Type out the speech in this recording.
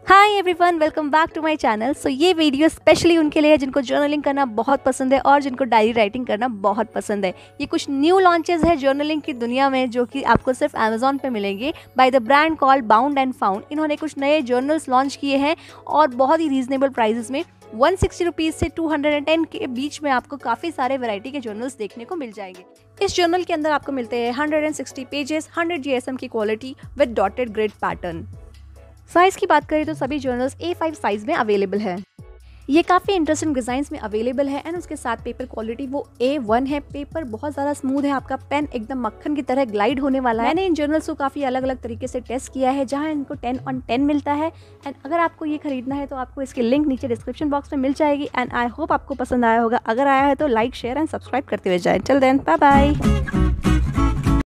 Hi everyone, welcome back to my channel. So ये video specially उनके लिए है जिनको जर्नलिंग करना बहुत पसंद है और जिनको डायरी राइटिंग करना बहुत पसंद है। ये कुछ न्यू लॉन्चेस है जर्नलिंग की दुनिया में जो कि आपको सिर्फ अमेजोन पे मिलेंगे by the brand called bound and found. इन्होंने कुछ नए जर्नल्स लॉन्च किए हैं और बहुत ही रीजनेबल प्राइजेस में 160 रुपीज़ से 210 के बीच में आपको काफ़ी सारे वैरायटी के जर्नल्स देखने को मिल जाएंगे। इस जर्नल के अंदर आपको मिलते हैं 160 पेजेस, 100 GSM की quality with dotted grid pattern. Size की बात करें तो सभी जर्नल्स A5 साइज़ में अवेलेबल है। ये काफ़ी इंटरेस्टिंग डिज़ाइंस में अवेलेबल है एंड उसके साथ पेपर क्वालिटी वो A1 है। पेपर बहुत ज़्यादा स्मूथ है, आपका पेन एकदम मक्खन की तरह ग्लाइड होने वाला है। मैंने इन जर्नल्स को काफ़ी अलग अलग तरीके से टेस्ट किया है जहाँ इनको 10 on 10 मिलता है। एंड अगर आपको ये खरीदना है तो आपको इसकी लिंक नीचे डिस्क्रिप्शन बॉक्स में मिल जाएगी। एंड आई होप आपको पसंद आया होगा। अगर आया है तो लाइक, शेयर एंड सब्सक्राइब करते हुए जाएं। Till then, bye bye.